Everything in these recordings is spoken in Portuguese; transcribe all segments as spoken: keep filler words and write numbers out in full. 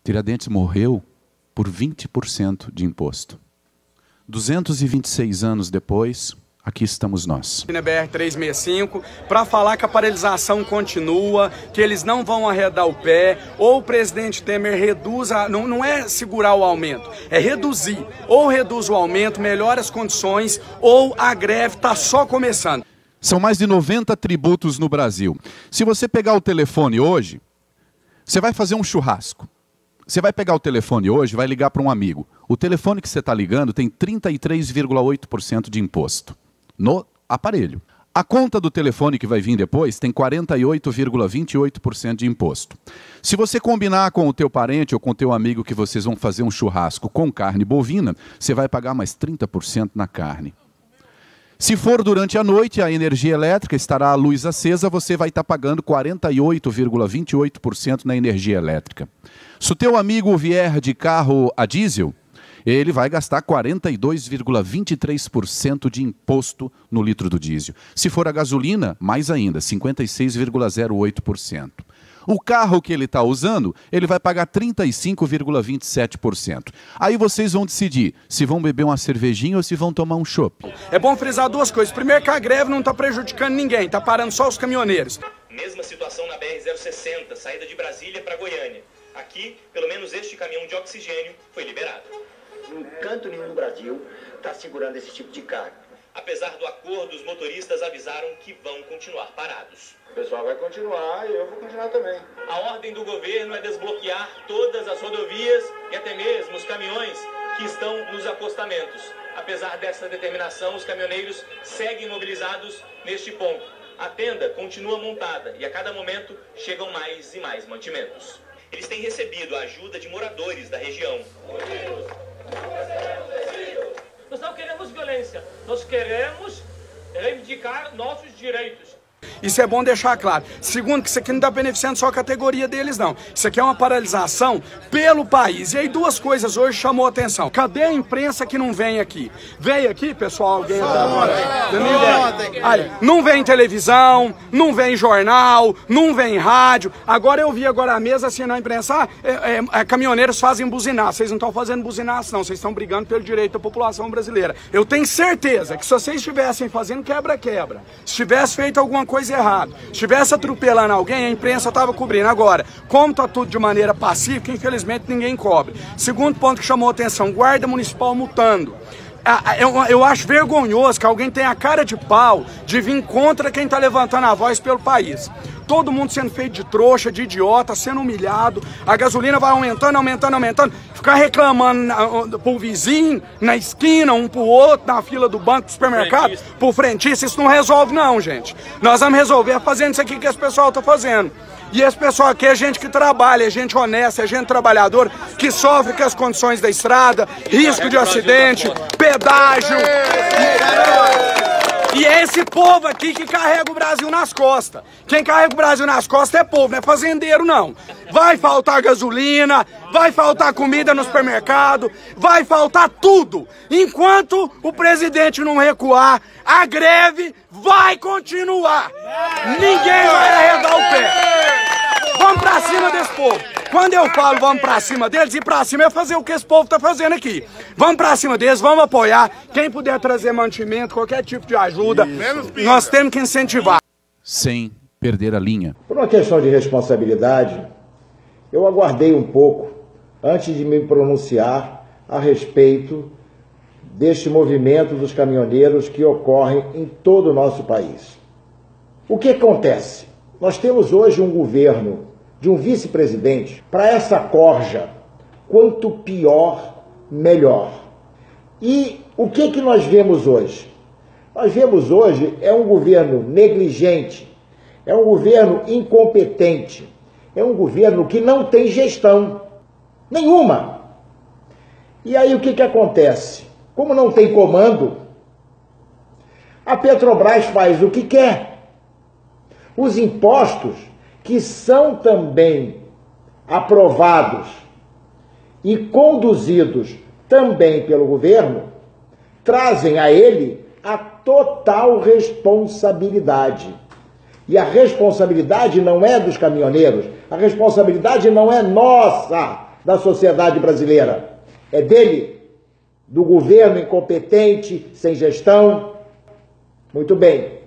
Tiradentes morreu por vinte por cento de imposto. duzentos e vinte e seis anos depois, aqui estamos nós. Na B R trezentos e sessenta e cinco, para falar que a paralisação continua, que eles não vão arredar o pé, ou o presidente Temer reduz, a, não, não é segurar o aumento, é reduzir. Ou reduz o aumento, melhora as condições, ou a greve está só começando. São mais de noventa tributos no Brasil. Se você pegar o telefone hoje, você vai fazer um churrasco. Você vai pegar o telefone hoje e vai ligar para um amigo. O telefone que você está ligando tem trinta e três vírgula oito por cento de imposto no aparelho. A conta do telefone que vai vir depois tem quarenta e oito vírgula vinte e oito por cento de imposto. Se você combinar com o teu parente ou com o teu amigo que vocês vão fazer um churrasco com carne bovina, você vai pagar mais trinta por cento na carne. Se for durante a noite, a energia elétrica estará a luz acesa, você vai estar pagando quarenta e oito vírgula vinte e oito por cento na energia elétrica. Se o teu amigo vier de carro a diesel, ele vai gastar quarenta e dois vírgula vinte e três por cento de imposto no litro do diesel. Se for a gasolina, mais ainda, cinquenta e seis vírgula zero oito por cento. O carro que ele está usando, ele vai pagar trinta e cinco vírgula vinte e sete por cento. Aí vocês vão decidir se vão beber uma cervejinha ou se vão tomar um chopp. É bom frisar duas coisas. Primeiro que a greve não está prejudicando ninguém, está parando só os caminhoneiros. Mesma situação na B R zero sessenta, saída de Brasília para Goiânia. Aqui, pelo menos este caminhão de oxigênio foi liberado. Em canto nenhum do Brasil está segurando esse tipo de carga. Apesar do acordo, os motoristas avisaram que vão continuar parados. O pessoal vai continuar e eu vou continuar também. A ordem do governo é desbloquear todas as rodovias e até mesmo os caminhões que estão nos acostamentos. Apesar dessa determinação, os caminhoneiros seguem mobilizados neste ponto. A tenda continua montada e a cada momento chegam mais e mais mantimentos. Eles têm recebido a ajuda de moradores da região. Nós não queremos violência, nós queremos reivindicar nossos direitos. Isso é bom deixar claro. Segundo, que isso aqui não está beneficiando só a categoria deles, não. Isso aqui é uma paralisação pelo país. E aí duas coisas hoje chamou a atenção. Cadê a imprensa que não vem aqui? Veio aqui, pessoal, alguém tá... Aí, não vem televisão, não vem jornal, não vem rádio. Agora eu vi agora a mesa assim na imprensa, ah, é, é, caminhoneiros fazem buzinar. Vocês não estão fazendo buzinar, não. Vocês estão brigando pelo direito da população brasileira. Eu tenho certeza que se vocês estivessem fazendo quebra-quebra, se tivesse feito alguma coisa errado, se estivesse atropelando alguém, a imprensa estava cobrindo. Agora, como está tudo de maneira pacífica, infelizmente ninguém cobre. Segundo ponto que chamou a atenção, guarda municipal multando. Eu, eu acho vergonhoso que alguém tenha a cara de pau de vir contra quem está levantando a voz pelo país. Todo mundo sendo feito de trouxa, de idiota, sendo humilhado. A gasolina vai aumentando, aumentando, aumentando. Ficar reclamando pro vizinho, na esquina, um pro outro, na fila do banco, do supermercado, frentista. Pro frentista, isso não resolve não, gente. Nós vamos resolver fazendo isso aqui que esse pessoal tá fazendo. E esse pessoal aqui é gente que trabalha, é gente honesta, é gente trabalhadora, que sofre com as condições da estrada, risco de acidente, pedágio. E é esse povo aqui que carrega o Brasil nas costas. Quem carrega o Brasil nas costas é povo, não é fazendeiro, não. Vai faltar gasolina, vai faltar comida no supermercado, vai faltar tudo. Enquanto o presidente não recuar, a greve vai continuar. Ninguém vai arredar o pé. Vamos pra cima desse povo. Quando eu falo vamos pra cima deles, ir pra cima é fazer o que esse povo tá fazendo aqui. Vamos pra cima deles, vamos apoiar. Quem puder trazer mantimento, qualquer tipo de ajuda, nós temos que incentivar. Sem perder a linha. Por uma questão de responsabilidade, eu aguardei um pouco antes de me pronunciar a respeito deste movimento dos caminhoneiros que ocorre em todo o nosso país. O que acontece? Nós temos hoje um governo de um vice-presidente para essa corja, quanto pior, melhor. E o que que nós vemos hoje? Nós vemos hoje é um governo negligente, é um governo incompetente, é um governo que não tem gestão nenhuma. E aí o que que acontece? Como não tem comando, a Petrobras faz o que quer. Os impostos que são também aprovados e conduzidos também pelo governo, trazem a ele a total responsabilidade. E a responsabilidade não é dos caminhoneiros, a responsabilidade não é nossa, da sociedade brasileira? É dele? Do governo incompetente, sem gestão? Muito bem.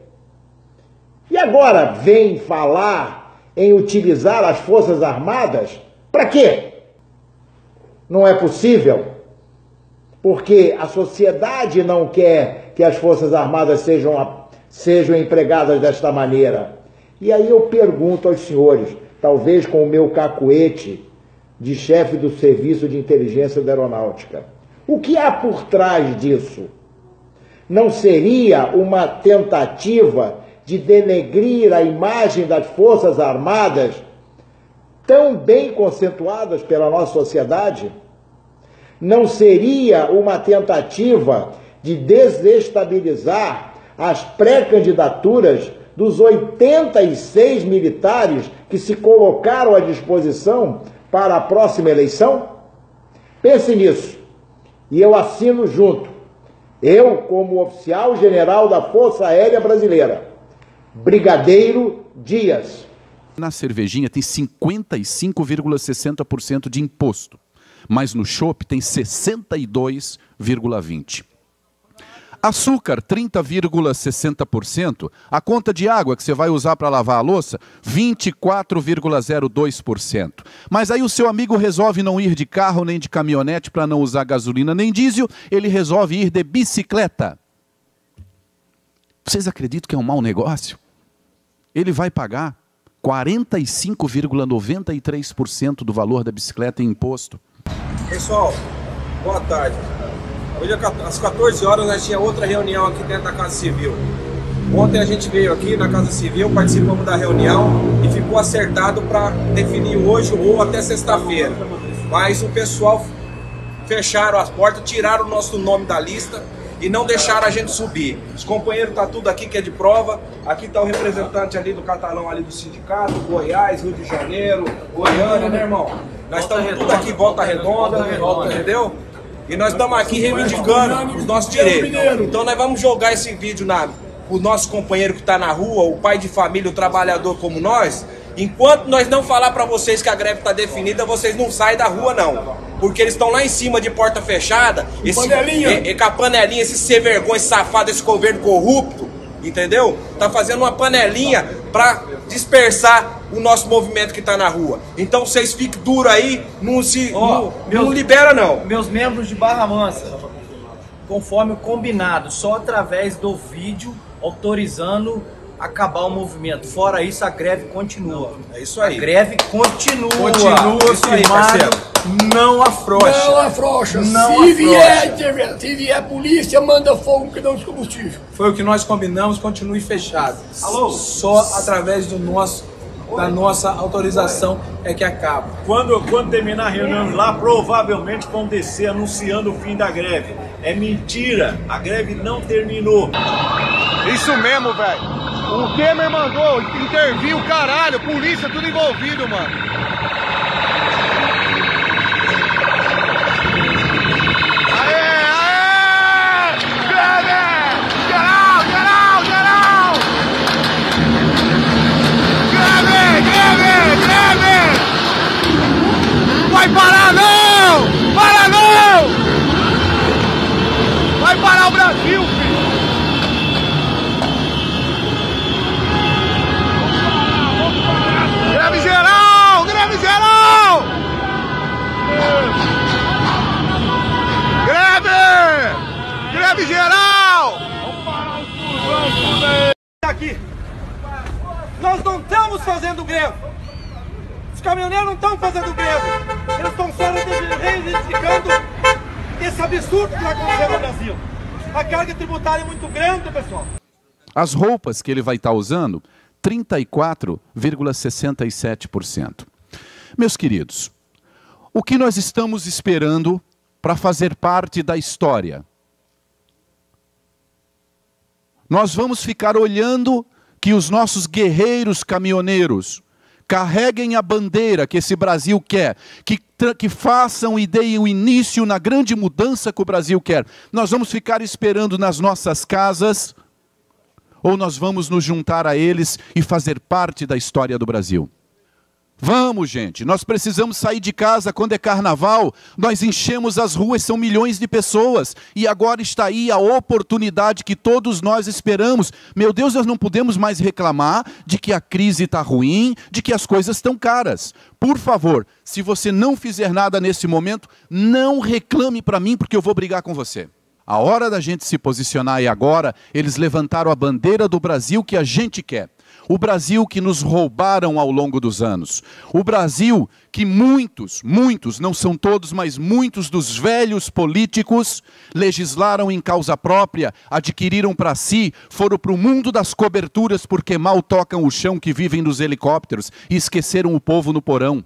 E agora vem falar em utilizar as Forças Armadas? Para quê? Não é possível, porque a sociedade não quer que as Forças Armadas sejam, sejam empregadas desta maneira. E aí eu pergunto aos senhores, talvez com o meu cacuete de chefe do Serviço de Inteligência da Aeronáutica, o que há por trás disso? Não seria uma tentativa de denegrir a imagem das Forças Armadas tão bem conceituadas pela nossa sociedade? Não seria uma tentativa de desestabilizar as pré-candidaturas dos oitenta e seis militares que se colocaram à disposição para a próxima eleição? Pense nisso. E eu assino junto. Eu, como oficial general da Força Aérea Brasileira, Brigadeiro Dias. Na cervejinha tem cinquenta e cinco vírgula sessenta por cento de imposto, mas no chopp tem sessenta e dois vírgula vinte por cento. Açúcar, trinta vírgula sessenta por cento. A conta de água que você vai usar para lavar a louça, vinte e quatro vírgula zero dois por cento. Mas aí o seu amigo resolve não ir de carro nem de caminhonete para não usar gasolina nem diesel, ele resolve ir de bicicleta. Vocês acreditam que é um mau negócio? Ele vai pagar quarenta e cinco vírgula noventa e três por cento do valor da bicicleta em imposto. Pessoal, boa tarde. Hoje às quatorze horas nós tínhamos outra reunião aqui dentro da Casa Civil. Ontem a gente veio aqui na Casa Civil, participamos da reunião e ficou acertado para definir hoje ou até sexta-feira. Mas o pessoal fecharam as portas, tiraram o nosso nome da lista e não deixaram a gente subir. Os companheiros estão tudo aqui que é de prova. Aqui está o representante ali do Catalão, ali do sindicato, Goiás, Rio de Janeiro, Goiânia, né, irmão? Nós estamos tudo aqui, Volta Redonda, entendeu? E nós estamos aqui reivindicando os nossos direitos. Então nós vamos jogar esse vídeo na o nosso companheiro que está na rua, o pai de família, o trabalhador como nós. Enquanto nós não falar para vocês que a greve está definida, vocês não saem da rua não. Porque eles estão lá em cima de porta fechada, esse, e, e, com a panelinha, esse ser vergonha, esse safado, esse governo corrupto, entendeu? Tá fazendo uma panelinha para dispersar o nosso movimento que tá na rua. Então vocês fiquem duros aí, não se oh, não, meus, não libera não. Meus membros de Barra Mansa, conforme o combinado, só através do vídeo autorizando acabar o movimento. Fora isso, a greve continua. É isso aí. A greve continua. Continua, isso aí, parceiro. Não afrouxa. Não afrouxa. Não se, afrouxa. Vier, se vier a polícia, manda fogo que não de combustível. Foi o que nós combinamos, continue fechado. Alô? Só através do nosso, da nossa autorização é que acaba. Quando, quando terminar a reunião lá, provavelmente vão descer anunciando o fim da greve. É mentira, a greve não terminou. Isso mesmo, velho. O Temer mandou intervir o caralho, polícia tudo envolvido, mano. Aê, aê! Greve! Geral, geral, geral! Greve, greve, greve! Vai parar não! Para não! Vai parar o Brasil, filho! Greve geral! Greve geral! Greve! Greve geral! Vamos parar os furgões tudo aí! Aqui! Nós não estamos fazendo greve! Os caminhoneiros não estão fazendo greve! Eles estão só reivindicando esse absurdo que vai acontecer no Brasil! A carga tributária é muito grande, pessoal! As roupas que ele vai estar usando, trinta e quatro vírgula sessenta e sete por cento. Meus queridos, o que nós estamos esperando para fazer parte da história? Nós vamos ficar olhando que os nossos guerreiros caminhoneiros carreguem a bandeira que esse Brasil quer, que, que façam e deem o início na grande mudança que o Brasil quer. Nós vamos ficar esperando nas nossas casas, ou nós vamos nos juntar a eles e fazer parte da história do Brasil? Vamos, gente, nós precisamos sair de casa quando é carnaval, nós enchemos as ruas, são milhões de pessoas, e agora está aí a oportunidade que todos nós esperamos. Meu Deus, nós não podemos mais reclamar de que a crise está ruim, de que as coisas estão caras. Por favor, se você não fizer nada nesse momento, não reclame para mim, porque eu vou brigar com você. A hora da gente se posicionar é agora. Eles levantaram a bandeira do Brasil que a gente quer. O Brasil que nos roubaram ao longo dos anos. O Brasil que muitos, muitos, não são todos, mas muitos dos velhos políticos legislaram em causa própria, adquiriram para si, foram para o mundo das coberturas porque mal tocam o chão que vivem nos helicópteros e esqueceram o povo no porão.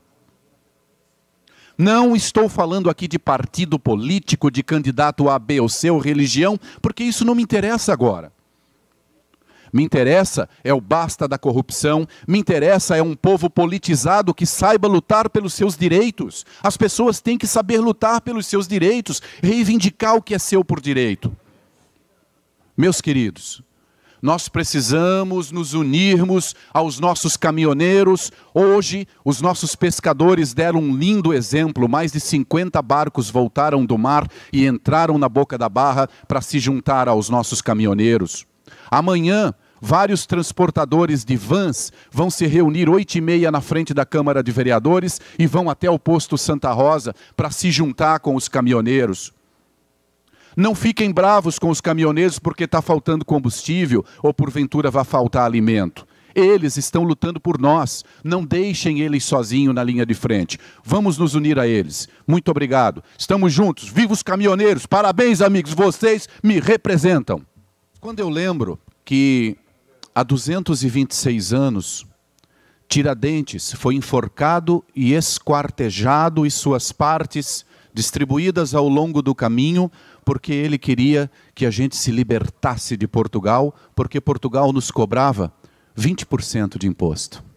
Não estou falando aqui de partido político, de candidato A, B ou C ou religião, porque isso não me interessa agora. Me interessa é o basta da corrupção, me interessa é um povo politizado que saiba lutar pelos seus direitos. As pessoas têm que saber lutar pelos seus direitos, reivindicar o que é seu por direito. Meus queridos, nós precisamos nos unirmos aos nossos caminhoneiros. Hoje, os nossos pescadores deram um lindo exemplo. Mais de cinquenta barcos voltaram do mar e entraram na boca da barra para se juntar aos nossos caminhoneiros. Amanhã, vários transportadores de vans vão se reunir oito e meia na frente da Câmara de Vereadores e vão até o posto Santa Rosa para se juntar com os caminhoneiros. Não fiquem bravos com os caminhoneiros porque está faltando combustível ou porventura vai faltar alimento. Eles estão lutando por nós. Não deixem eles sozinhos na linha de frente. Vamos nos unir a eles. Muito obrigado. Estamos juntos. Viva os caminhoneiros. Parabéns, amigos. Vocês me representam. Quando eu lembro que há duzentos e vinte e seis anos, Tiradentes foi enforcado e esquartejado e suas partes distribuídas ao longo do caminho, porque ele queria que a gente se libertasse de Portugal, porque Portugal nos cobrava vinte por cento de imposto.